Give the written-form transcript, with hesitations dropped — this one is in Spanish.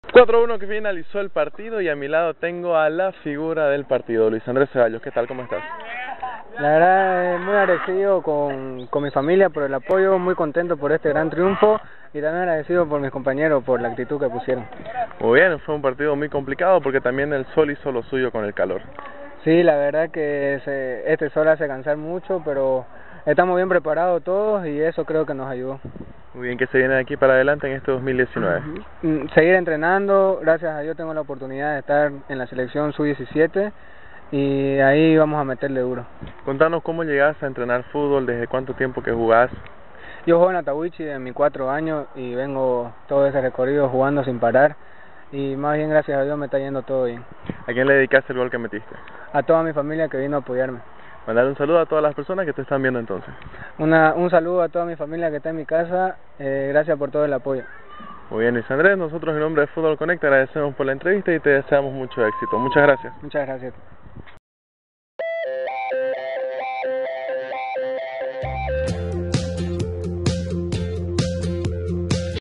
4-1 que finalizó el partido y a mi lado tengo a la figura del partido, Luis Andrés Ceballos. ¿Qué tal? ¿Cómo estás? La verdad, muy agradecido con mi familia por el apoyo, muy contento por este gran triunfo y también agradecido por mis compañeros por la actitud que pusieron. Muy bien, fue un partido muy complicado porque también el sol hizo lo suyo con el calor. Sí, la verdad que este sol hace cansar mucho, pero estamos bien preparados todos y eso creo que nos ayudó. Muy bien, ¿qué se viene de aquí para adelante en este 2019? Seguir entrenando, gracias a Dios tengo la oportunidad de estar en la selección sub-17 y ahí vamos a meterle duro. Contanos cómo llegaste a entrenar fútbol, desde cuánto tiempo que jugás. Yo juego en Atahuichi de mis 4 años y vengo todo ese recorrido jugando sin parar y más bien gracias a Dios me está yendo todo bien. ¿A quién le dedicaste el gol que metiste? A toda mi familia que vino a apoyarme. Mandar un saludo a todas las personas que te están viendo entonces. Un saludo a toda mi familia que está en mi casa, gracias por todo el apoyo. Muy bien, Luis Andrés, nosotros en nombre de Fútbol Connect agradecemos por la entrevista y te deseamos mucho éxito. Muchas gracias. Muchas gracias.